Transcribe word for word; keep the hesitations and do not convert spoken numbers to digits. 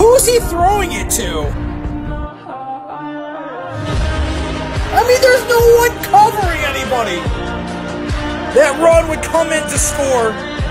Who's he throwing it to? I mean, there's no one covering anybody. That run would come in to score.